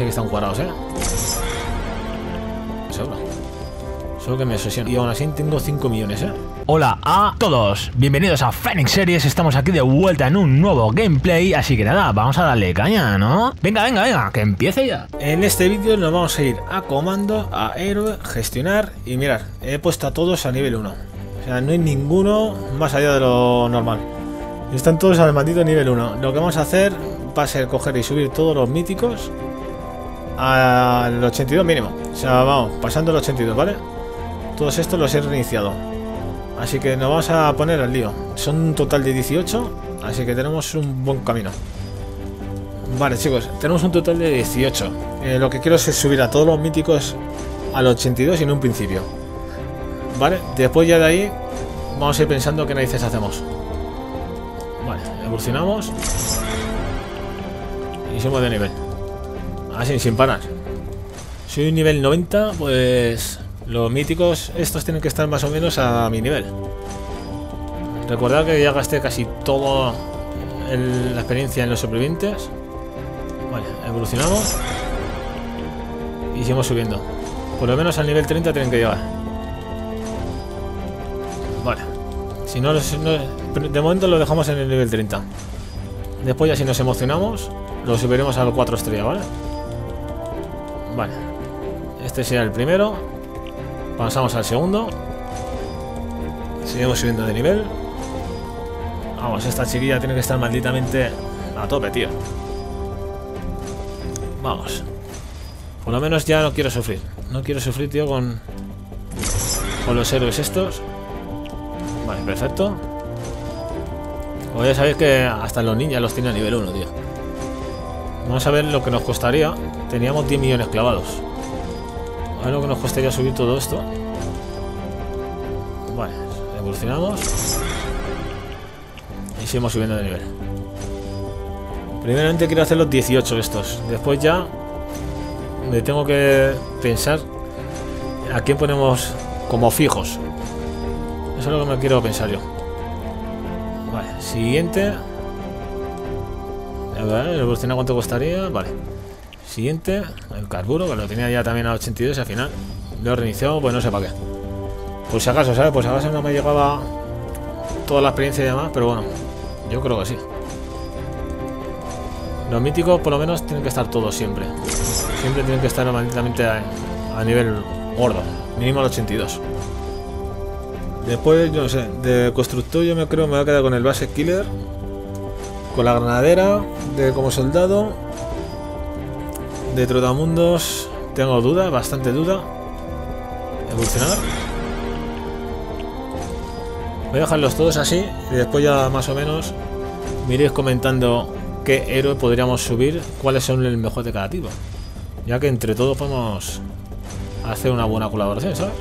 que están cuadrados, seguro. Solo que me obsesiona. Y aún así tengo 5 millones, Hola a todos, bienvenidos a Phoenix Series, estamos aquí de vuelta en un nuevo gameplay, así que nada, vamos a darle caña, ¿no? Venga, que empiece ya. En este vídeo nos vamos a ir a comando, a héroe, gestionar y mirad, he puesto a todos a nivel 1. O sea, no hay ninguno más allá de lo normal. Están todos al maldito nivel 1. Lo que vamos a hacer va a ser coger y subir todos los míticos al 82 mínimo. O sea, vamos, pasando el 82, ¿vale? Todos estos los he reiniciado. Así que nos vamos a poner al lío. Son un total de 18, así que tenemos un buen camino. Vale, chicos, tenemos un total de 18. Lo que quiero es subir a todos los míticos al 82 y en un principio. Vale, después ya de ahí vamos a ir pensando qué narices hacemos. Vale, evolucionamos y subimos de nivel. Así, sin parar. Soy un nivel 90, pues los míticos estos tienen que estar más o menos a mi nivel. Recordad que ya gasté casi toda la experiencia en los sobrevivientes. Vale, evolucionamos y seguimos subiendo. Por lo menos al nivel 30 tienen que llegar. Vale, si no, de momento lo dejamos en el nivel 30. Después ya si nos emocionamos lo subiremos al 4 estrellas, ¿vale? Vale, este será el primero. Pasamos al segundo. Seguimos subiendo de nivel. Vamos, esta chiquilla tiene que estar malditamente a tope, tío. Vamos. Por lo menos ya no quiero sufrir. No quiero sufrir, tío, con los héroes estos. Vale, perfecto. Pues ya sabéis que hasta los ninjas los tiene a nivel 1, tío. Vamos a ver lo que nos costaría. Teníamos 10 millones clavados. A ver lo que nos costaría subir todo esto. Vale, evolucionamos y seguimos subiendo de nivel. Primeramente quiero hacer los 18 estos. Después ya me tengo que pensar a quién ponemos como fijos. Eso es lo que me quiero pensar yo. Vale, siguiente. A ver, evolucionar cuánto costaría. Vale. Siguiente, el carburo, que lo tenía ya también a 82 y al final lo he reiniciado, pues no sé para qué. Por si acaso, ¿sabes? Por si acaso no me llegaba toda la experiencia y demás, pero bueno, yo creo que sí. Los míticos por lo menos tienen que estar todos siempre. Siempre tienen que estar malditamente a nivel gordo, mínimo al 82. Después, yo no sé, de constructor yo me creo me voy a quedar con el base killer, con la granadera, como soldado. De trotamundos tengo duda, bastante duda. Evolucionar. Voy a dejarlos todos así y después ya más o menos me iréis comentando qué héroe podríamos subir, cuáles son el mejor de cada tipo. Ya que entre todos podemos hacer una buena colaboración, ¿sabes?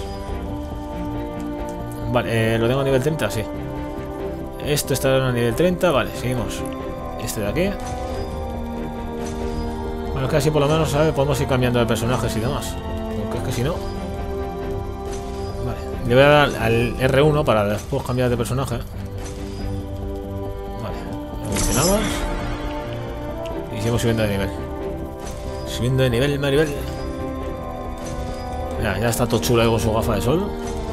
Vale, lo tengo a nivel 30, sí. Esto está a nivel 30, vale, seguimos. Este de aquí. Bueno, es que así por lo menos, ¿sabes? Podemos ir cambiando de personajes y demás. Porque es que si no... Vale, le voy a dar al R1 para después cambiar de personaje. Vale, evolucionamos y seguimos subiendo de nivel. Subiendo de nivel, más nivel. Ya está todo chulo ahí con su gafa de sol.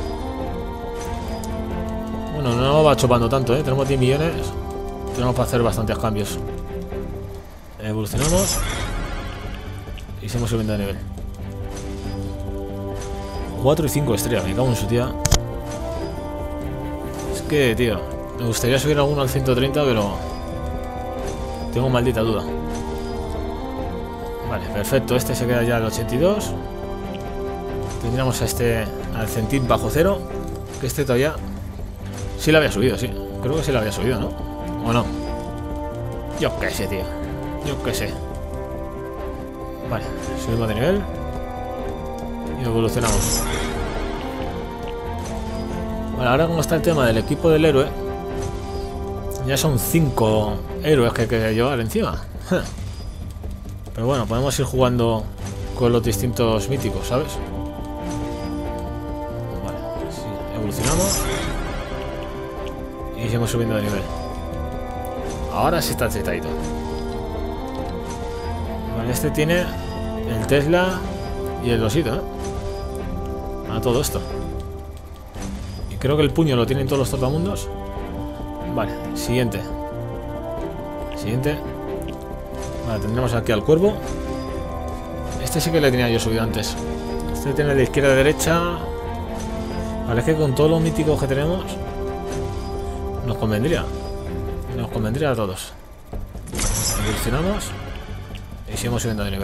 Bueno, no va chupando tanto, ¿eh? Tenemos 10 millones. Tenemos para hacer bastantes cambios. Evolucionamos y seguimos subiendo de nivel. 4 y 5 estrellas, me cago en su tía. Es que, tío, me gustaría subir alguno al 130, pero tengo maldita duda. Vale, perfecto, este se queda ya al 82. Tendríamos a este al centín bajo cero, que este todavía sí lo había subido, sí. Creo que sí lo había subido, ¿no? ¿O no? Yo qué sé, tío. Yo qué sé. Vale, subimos de nivel y evolucionamos. Vale, ahora como está el tema del equipo del héroe, ya son 5 héroes que hay que llevar encima. Pero bueno, podemos ir jugando con los distintos míticos, ¿sabes? Vale, sí, evolucionamos y seguimos subiendo de nivel. Ahora sí está chetadito. Vale, este tiene el Tesla y el osito, ¿eh? A todo esto. Y creo que el puño lo tienen todos los trotamundos. Vale, siguiente. Siguiente. Vale, tendremos aquí al cuervo. Este sí que le tenía yo subido antes. Este tiene de izquierda a derecha. Vale, es que con todos los míticos que tenemos nos convendría. Nos convendría a todos. Evolucionamos y seguimos subiendo de nivel.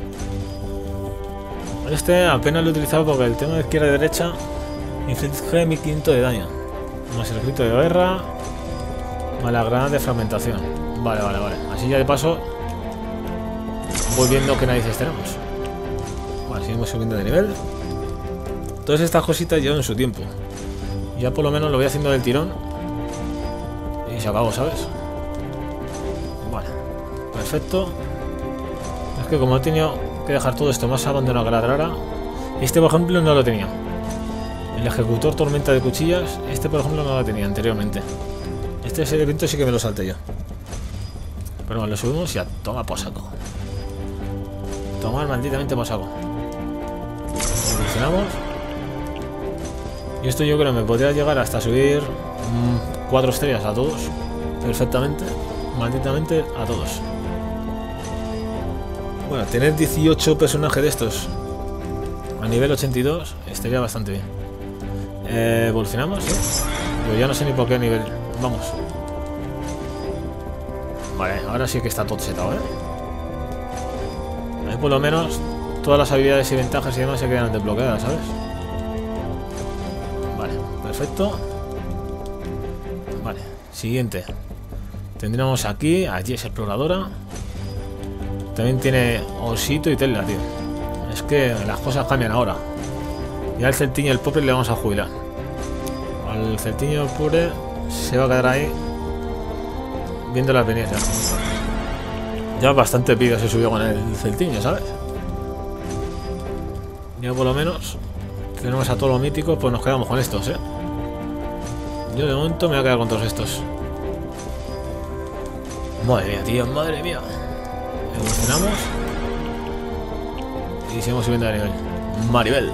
Este apenas lo he utilizado porque el tema de izquierda y derecha inflige 1500 de daño. Más el grito de guerra. Más la granada de fragmentación. Vale. Así ya de paso voy viendo qué narices tenemos. Vale, seguimos subiendo de nivel. Todas estas cositas llevan su tiempo. Ya por lo menos lo voy haciendo del tirón. Y se acabó, ¿sabes? Vale, perfecto. Es que como he tenido que dejar todo esto más abandonado que la trara. Este por ejemplo no lo tenía. El ejecutor tormenta de cuchillas. Este por ejemplo no lo tenía anteriormente. Este evento sí que me lo salté yo. Pero bueno, lo subimos y a tomar por saco. Tomar malditamente por saco. Evolucionamos. Y esto yo creo que me podría llegar hasta subir 4 estrellas a todos. Perfectamente. Malditamente a todos. Bueno, tener 18 personajes de estos a nivel 82 estaría bastante bien. Evolucionamos, ¿sí? Yo ya no sé ni por qué nivel. Vamos. Vale, ahora sí que está todo setado, ¿eh? Ahí por lo menos todas las habilidades y ventajas y demás se quedan desbloqueadas, ¿sabes? Vale, perfecto. Vale, siguiente. Tendríamos aquí a Jess Exploradora. También tiene osito y Tesla, tío. Es que las cosas cambian ahora. Ya el Celtiño y el pobre le vamos a jubilar. Al Celtiño el pobre se va a quedar ahí viendo las venidas. Ya bastante pido se subió con el Celtiño, ¿sabes? Ya por lo menos tenemos a todos los míticos, pues nos quedamos con estos, ¿eh? Yo de momento me voy a quedar con todos estos. Madre mía, tío, madre mía. Evolucionamos y seguimos subiendo de nivel. Maribel.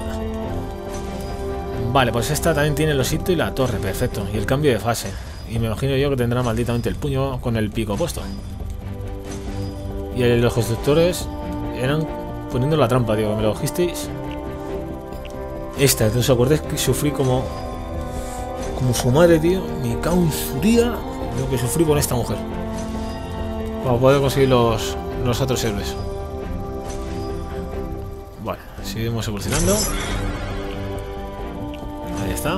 Vale, pues esta también tiene el osito y la torre, perfecto. Y el cambio de fase. Y me imagino yo que tendrá malditamente el puño con el pico puesto. Y los constructores eran poniendo la trampa, tío, que me lo dijisteis. Esta, ¿os acordáis que sufrí como su madre, tío? Me cago en su día lo que sufrí con esta mujer para poder conseguir los otros héroes. Vale, seguimos evolucionando. Ahí está.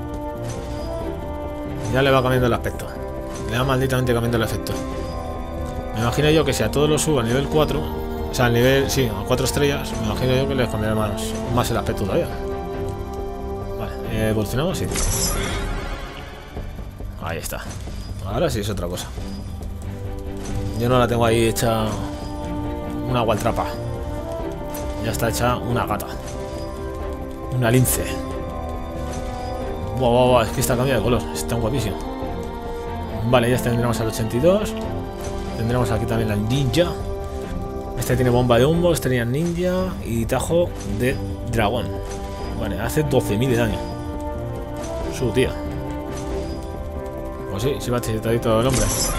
Ya le va cambiando el aspecto. Le va malditamente cambiando el efecto. Me imagino yo que si a todos los subo a nivel 4, o sea, al nivel, sí, a 4 estrellas, me imagino yo que les cambiará más el aspecto todavía. Vale, evolucionamos, sí. Ahí está. Ahora sí es otra cosa. Yo no la tengo ahí hecha una gualtrapa. Ya está hecha una gata. Una lince. Buah, es que está cambiada de color. Está guapísimo. Vale, ya tendremos al 82. Tendremos aquí también al ninja. Este tiene bomba de humo, este tenía ninja y tajo de dragón. Vale, hace 12.000 de daño. Su tía. Pues sí, se va chetadito el hombre.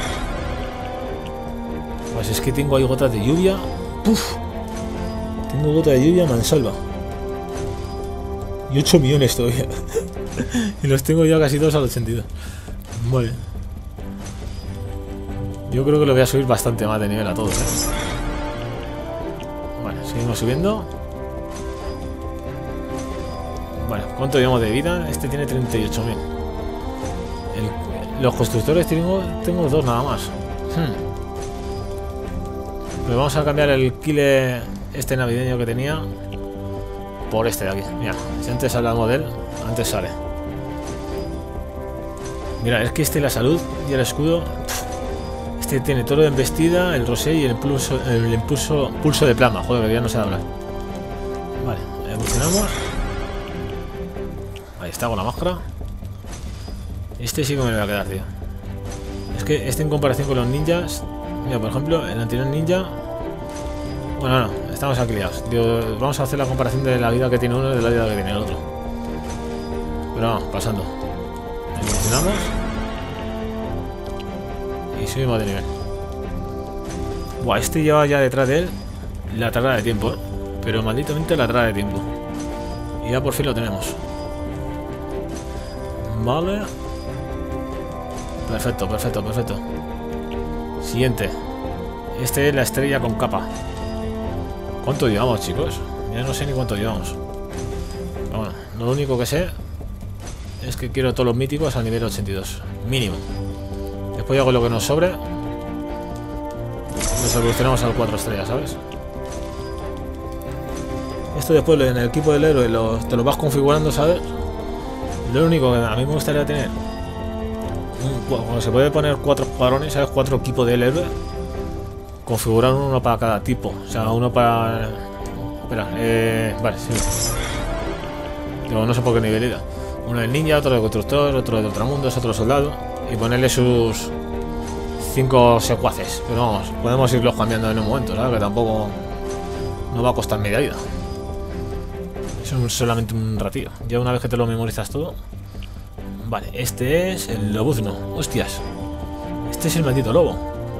Pues es que tengo ahí gotas de lluvia. ¡Puf! Tengo gotas de lluvia mansalva. Y 8 millones todavía. Y los tengo ya casi todos al 82. Vale. Yo creo que lo voy a subir bastante más de nivel a todos, ¿eh? Vale, seguimos subiendo. Vale, ¿cuánto llevamos de vida? Este tiene 38.000. Los constructores tengo 2 nada más. Pero vamos a cambiar el kile este navideño que tenía por este de aquí. Mira, si antes hablamos de él, antes sale. Mira, es que este la salud y el escudo. Este tiene toro de embestida, el rosé y el pulso de plasma. Joder, que ya no sé hablar. Vale, evolucionamos. Ahí está con la máscara. Este sí que me lo voy a quedar, tío. Es que este en comparación con los ninjas. Mira, por ejemplo, el anterior ninja. Bueno, no. Estamos aquí liados. Digo, vamos a hacer la comparación de la vida que tiene uno y de la vida que tiene el otro. Pero vamos, pasando. Evolucionamos. Y subimos de nivel. Buah, este lleva ya detrás de él la tragada de tiempo, ¿eh? Pero malditamente la tragada de tiempo. Y ya por fin lo tenemos. Vale. Perfecto, perfecto, perfecto. Siguiente. Este es la estrella con capa. ¿Cuánto llevamos, chicos? Ya no sé ni cuánto llevamos. Pero bueno, lo único que sé es que quiero todos los míticos a nivel 82. Mínimo. Después hago lo que nos sobre. Nos evolucionamos al 4 estrellas, ¿sabes? Esto después en el equipo del héroe te lo vas configurando, ¿sabes? Lo único que a mí me gustaría tener, cuando se puede poner 4 escuadrones, ¿sabes? 4 equipos del héroe, configurar uno para cada tipo. O sea, uno para... Espera, vale, sí. Digo, no sé por qué nivelidad. Uno del ninja, otro del constructor, otro del ultramundos, otro soldado. Y ponerle sus 5 secuaces. Pero vamos, podemos irlos cambiando en un momento, ¿sabes? Que tampoco no va a costar media vida. Es solamente un ratillo. Ya una vez que te lo memorizas todo. Vale, este es el lobuzno. Hostias. Este es el maldito lobo.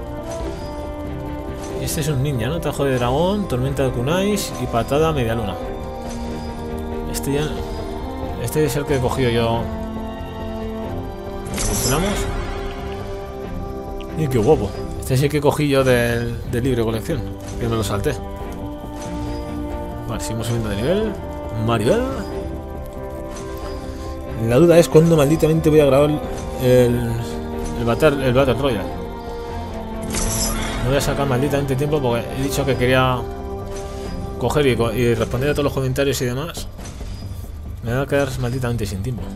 Este es un ninja, ¿no? Tajo de dragón, tormenta de kunais y patada media luna. Este ya... Este es el que he cogido yo. ¿Funcionamos? Y qué guapo. Este es el que cogí yo del libre colección. Que me lo salté. Vale, seguimos subiendo de nivel. Maribel. La duda es cuándo malditamente voy a grabar el Battle Royale. No voy a sacar malditamente tiempo porque he dicho que quería coger y responder a todos los comentarios y demás. Me va a quedar malditamente sin tiempo.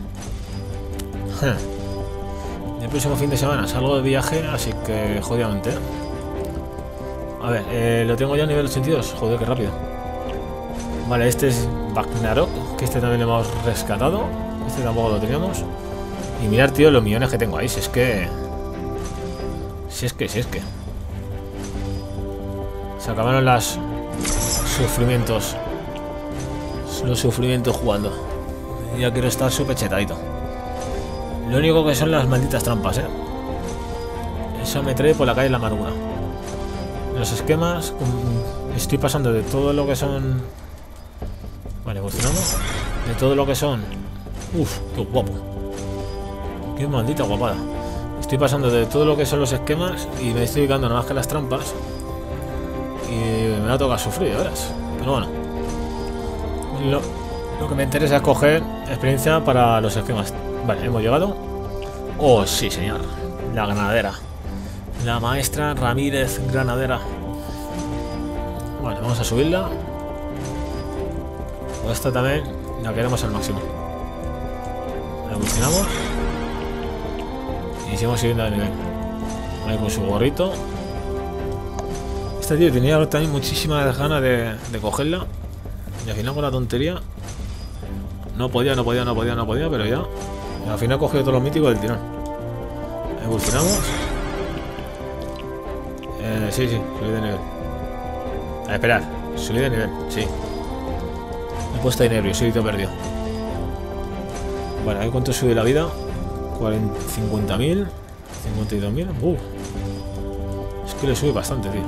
El próximo fin de semana salgo de viaje, así que jodidamente. A ver, lo tengo ya a nivel 82. Joder, qué rápido. Vale, este es Ragnarok, que este también lo hemos rescatado. Este tampoco lo teníamos. Y mirar, tío, los millones que tengo ahí. Si es que... Se acabaron los sufrimientos. Los sufrimientos jugando. Ya quiero estar súper chetadito. Lo único que son las malditas trampas, ¿eh? Eso me trae por la calle la amargura. Los esquemas... Estoy pasando de todo lo que son... Vale, evolucionamos. De todo lo que son... Uf, qué guapo. Qué maldita guapada. Estoy pasando de todo lo que son los esquemas y me estoy dedicando nada más que las trampas. Y me va a tocar sufrir, verás. Pero bueno. Lo que me interesa es coger experiencia para los esquemas. Vale, hemos llegado. Oh, sí, señor. La granadera. La maestra Ramírez Granadera. Vale, vamos a subirla. Esta también la queremos al máximo. La evolucionamos. Y seguimos subiendo de nivel. Ahí con su gorrito. Esta, tío, tenía también muchísimas ganas de cogerla. Y al final con la tontería no podía, pero ya. Y al final he cogido todos los míticos del tirón. Evolucionamos. Sí, subí de nivel. A esperar, subí de nivel, sí. Me he puesto ahí nervioso, he perdido. Vale, a ver cuánto sube la vida. 50.000, 52.000. Es que le sube bastante, tío.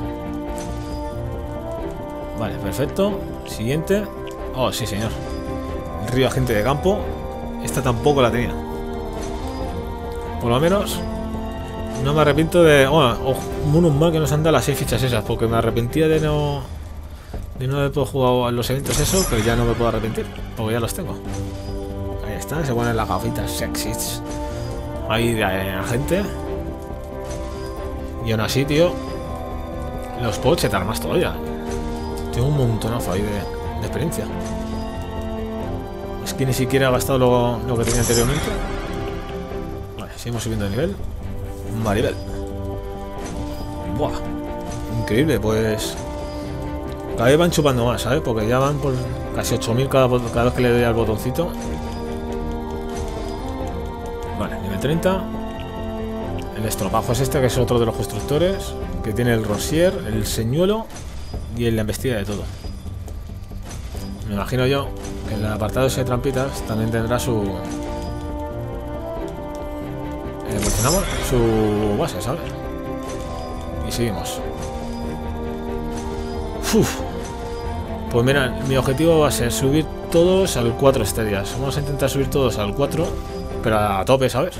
Vale, perfecto. Siguiente. Oh, sí, señor. El río agente de campo. Esta tampoco la tenía. Por lo menos no me arrepiento de... Bueno, menos mal que nos han dado las 6 fichas esas, porque me arrepentía de no haber jugado a los eventos eso, pero ya no me puedo arrepentir, porque ya los tengo. Ahí está, se ponen las gafitas sexys ahí de agente. Y aún así, tío, los puedo chetar más todavía. Tengo un montonazo ahí de experiencia. Es que ni siquiera he gastado lo que tenía anteriormente. Vale, seguimos subiendo de nivel. Maribel. Buah. Increíble, pues... Cada vez van chupando más, ¿sabes? Porque ya van por casi 8.000 cada vez que le doy al botoncito. Vale, nivel 30. El estropajo es este, que es otro de los constructores. Que tiene el rosier, el señuelo y en la embestida de todo. Me imagino yo que en el apartado ese de trampitas también tendrá su... evolucionamos su base, ¿sabes? Y seguimos. Uf. Pues mira, mi objetivo va a ser subir todos al 4 estrellas. Vamos a intentar subir todos al 4, pero a tope, ¿sabes?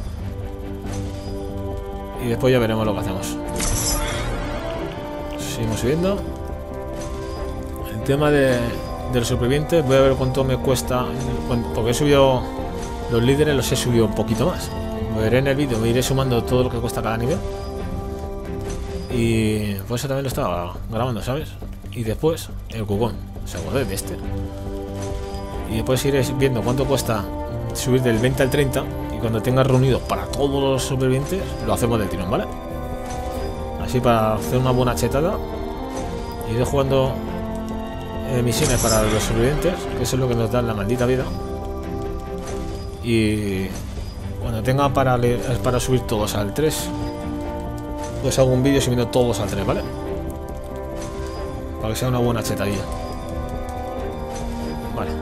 Y después ya veremos lo que hacemos. Seguimos subiendo. El tema de los supervivientes, voy a ver cuánto me cuesta, porque he subido los líderes, los he subido un poquito más. Veré en el vídeo, me iré sumando todo lo que cuesta cada nivel. Y por eso también lo estaba grabando, ¿sabes? Y después el cucón, ¿se acuerdan de este? Y después iré viendo cuánto cuesta subir del 20 al 30. Y cuando tenga reunidos para todos los supervivientes, lo hacemos del tirón, ¿vale? Así para hacer una buena chetada. Iré jugando misiones para los supervivientes, que eso es lo que nos da la maldita vida. Y cuando tenga para subir todos al 3, pues hago un vídeo subiendo todos al 3, ¿vale? Para que sea una buena chetadilla. Vale.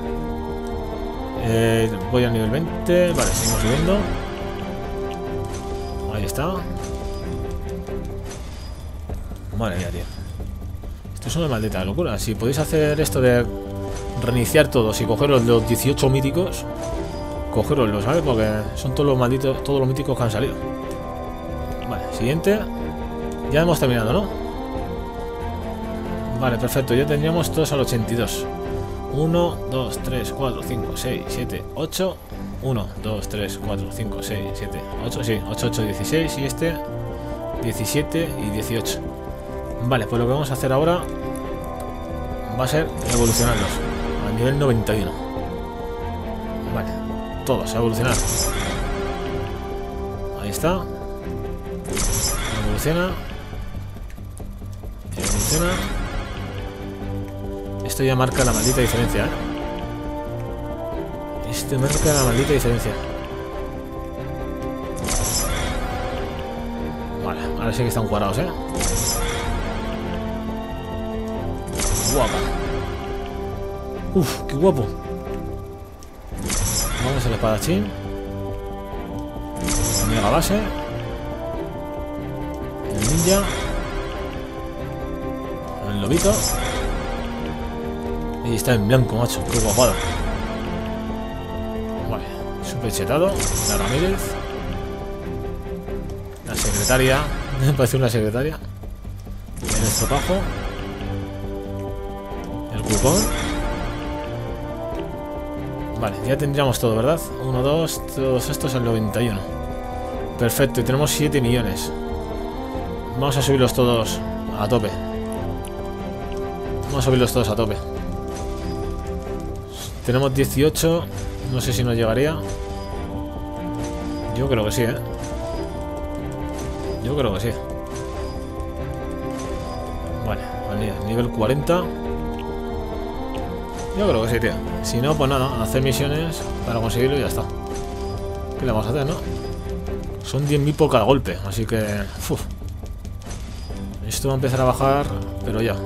Voy al nivel 20. Vale, seguimos subiendo. Ahí está. Madre mía, tío. Esto es una maldita locura. Si podéis hacer esto de reiniciar todos y cogeros los 18 míticos, cogeroslos, ¿sabes? Porque son todos los malditos, todos los míticos que han salido. Vale, siguiente. Ya hemos terminado, ¿no? Vale, perfecto. Ya tendríamos todos al 82. 1, 2, 3, 4, 5, 6, 7, 8. 1, 2, 3, 4, 5, 6, 7, 8. Sí, 8, 8, 16. Y este 17 y 18. Vale, pues lo que vamos a hacer ahora va a ser evolucionarlos al nivel 91. Vale, todos a evolucionar. Ahí está. Evoluciona. Evoluciona. Esto ya marca la maldita diferencia, ¿eh? Esto marca la maldita diferencia. Vale, ahora sí que están cuadrados, ¿eh? Guapa. Uf, qué guapo. Vamos al espadachín. Mega base. El ninja. El lobito. Y está en blanco, macho. Qué guapada. Vale. Super chetado. La Ramírez. La secretaria. Me parece una secretaria. El estropajo. El cucón. Vale, ya tendríamos todo, ¿verdad? 1, 2, todos estos al 91. Perfecto, y tenemos 7 millones. Vamos a subirlos todos a tope. Vamos a subirlos todos a tope. Tenemos 18. No sé si nos llegaría. Yo creo que sí, ¿eh? Yo creo que sí. Vale, nivel 40. Yo creo que sí, tío. Si no, pues nada, hacer misiones para conseguirlo y ya está. ¿Qué le vamos a hacer, no? Son 10.000 por cada golpe, así que... uf. Esto va a empezar a bajar, pero ya.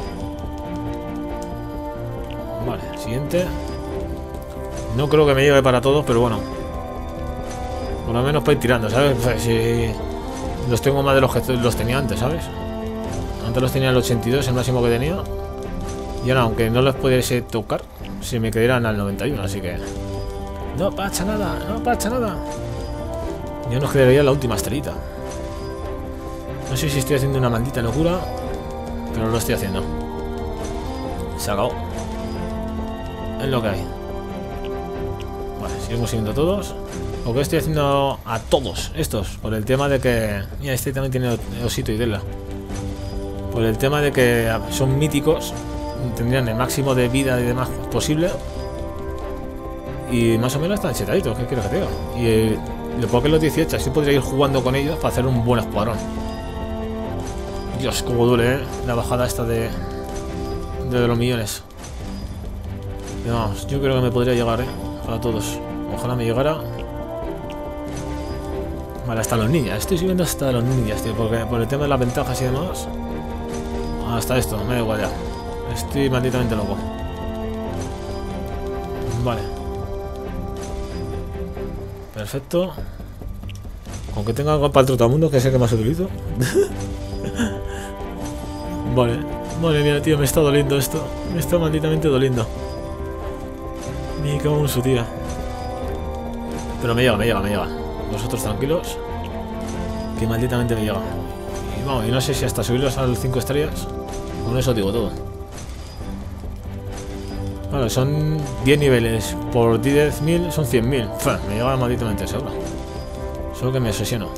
Vale, siguiente. No creo que me lleve para todos, pero bueno. Por lo menos para ir tirando, ¿sabes? Pues si los tengo más de los que los tenía antes, ¿sabes? Antes los tenía el 82, el máximo que tenía. Y ahora, aunque no los pudiese tocar, si me quedaran al 91, así que... No pasa nada, no pasa nada. Ya nos quedaría la última estrellita. No sé si estoy haciendo una maldita locura, pero lo estoy haciendo. Se acabó. Es lo que hay. Vale, seguimos siguiendo todos. Lo que estoy haciendo a todos estos, por el tema de que... Mira, este también tiene osito y tela. Por el tema de que son míticos, tendrían el máximo de vida y demás posible. Y más o menos están chetaditos, ¿qué quieres que te diga? Y lo que los 18, así podría ir jugando con ellos para hacer un buen escuadrón. Dios, cómo duele, ¿eh? La bajada esta de los millones. Pero vamos, yo creo que me podría llegar, ¿eh? Para todos. Ojalá me llegara. Vale, hasta los ninjas. Estoy subiendo hasta los ninjas, tío, porque por el tema de las ventajas y demás. hasta esto, me da igual ya. Estoy malditamente loco. Vale. Perfecto. Aunque tenga algo para el trotamundo, que sé que más utilizo. Vale. Madre mía, tío, me está doliendo esto. Me está malditamente doliendo. Me cago en su tía. Pero me llega. Vosotros tranquilos. Que malditamente me llega. Y vamos, y no sé si hasta subirlos al 5 estrellas. Con eso digo todo. Vale, son 10 niveles. Por 10.000 son 100.000. Me llega malditamente seguro. Solo que me obsesiono.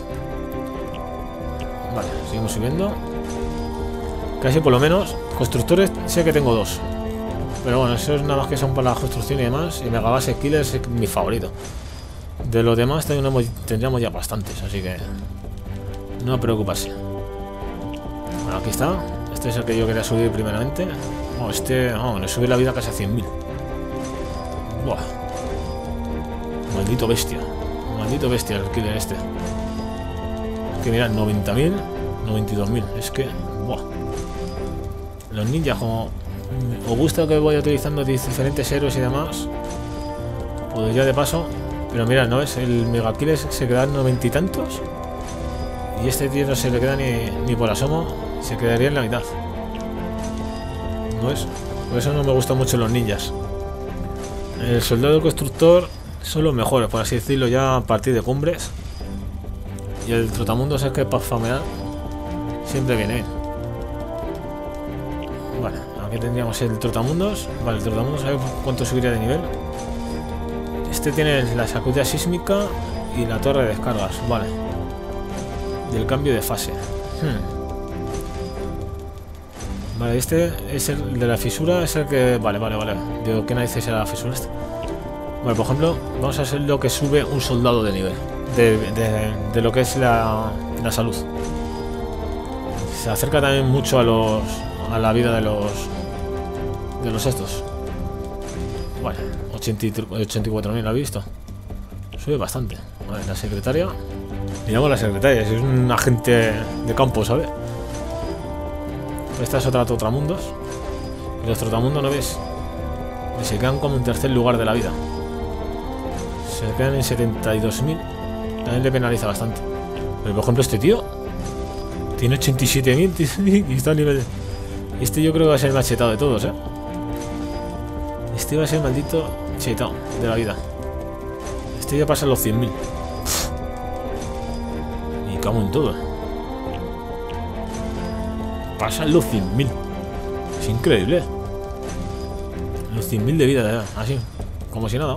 Vale, seguimos subiendo. Casi por lo menos. Constructores sé que tengo 2. Pero bueno, eso es nada más que son para la construcción y demás. Y Megabase Killer es mi favorito. De los demás tendríamos ya bastantes, así que no preocuparse. Bueno, aquí está. Este es el que yo quería subir primeramente. Le subí la vida casi a 100.000. Buah. Maldito bestia el killer este. Es que mirad, 90.000, 92.000. Es que, buah. Los ninjas, como os gusta que voy utilizando diferentes héroes y demás, pues ya de paso. Pero mira, ¿no es? El Mega Killer se queda en 90 y tantos. Y este tío no se le queda ni por asomo. Se quedaría en la mitad. ¿No es? Por eso no me gustan mucho los ninjas. El soldado del constructor son los mejores, por así decirlo, ya a partir de cumbres. Y el trotamundos es que para famear siempre viene bien. Vale, aquí tendríamos el trotamundos. Vale, el trotamundos, a ver cuánto subiría de nivel. Este tiene la sacudida sísmica y la torre de descargas, vale. Del cambio de fase. Vale, este es el de la fisura, es el que... Vale. Digo, ¿qué narices era la fisura esta? Vale, por ejemplo, vamos a hacer lo que sube un soldado de nivel. De lo que es la salud. Se acerca también mucho a la vida de los estos. Vale, 84.000, ¿lo has visto? Sube bastante. Vale, la secretaria. Miramos la secretaria, es un agente de campo, ¿sabes? Esta es otra trotamundos. Y los trotamundos, ¿no ves? Se quedan como en tercer lugar de la vida. Se quedan en 72.000. También le penaliza bastante. Pero por ejemplo este tío tiene 87.000 y está a nivel... Este yo creo que va a ser el más chetado de todos, ¿eh? Este va a ser el maldito chetado de la vida. Este ya pasa los 100.000. Y cago en todo. Pasan los 100.000. Es increíble. Los 100.000 de vida ya, así, como si nada.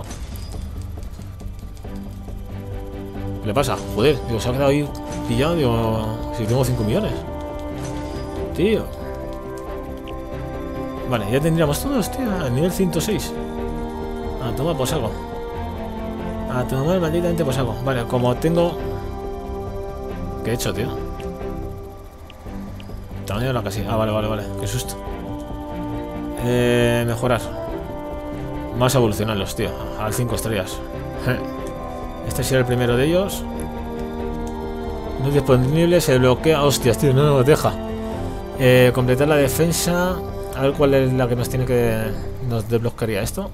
¿Qué le pasa? Joder, digo, se ha quedado ahí pillado. Digo, si tengo 5 millones. Tío. Vale, ya tendríamos todos, tío, a nivel 106. A tomar por saco. A tomar malditamente por saco. Vale, como tengo... ¿Qué he hecho, tío? Tamaño de la casilla. Ah, vale. Qué susto. Mejorar. Más evolucionarlos, tío. Al 5 estrellas. Este será el primero de ellos. No es disponible, se bloquea. Hostias, tío, no nos deja. Completar la defensa. A ver cuál es la que nos desbloquearía esto.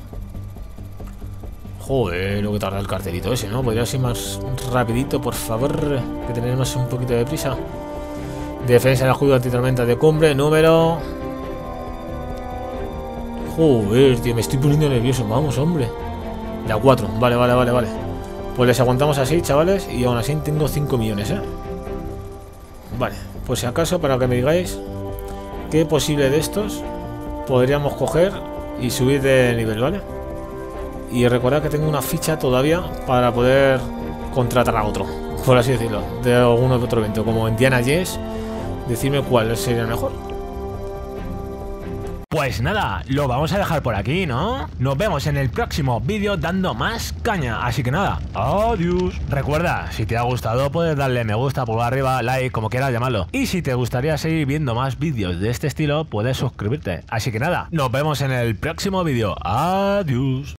Joder, lo que tarda el cartelito ese, ¿no? Podría ser más rapidito, por favor. Que tenemos un poquito de prisa. Defensa de escudo antitormenta de cumbre, número... Joder, tío, me estoy poniendo nervioso. Vamos, hombre. De a 4, vale. Pues les aguantamos así, chavales. Y aún así tengo 5 millones, ¿eh? Vale, pues si acaso, para que me digáis qué posible de estos podríamos coger y subir de nivel, ¿vale? Y recordad que tengo una ficha todavía para poder contratar a otro, por así decirlo, de alguno de otro evento, como Indiana Jones. Decidme cuál sería el mejor. Pues nada, lo vamos a dejar por aquí, ¿no? Nos vemos en el próximo vídeo dando más caña. Así que nada, adiós. Recuerda, si te ha gustado puedes darle me gusta, pulgar arriba, like, como quieras llamarlo. Y si te gustaría seguir viendo más vídeos de este estilo, puedes suscribirte. Así que nada, nos vemos en el próximo vídeo. Adiós.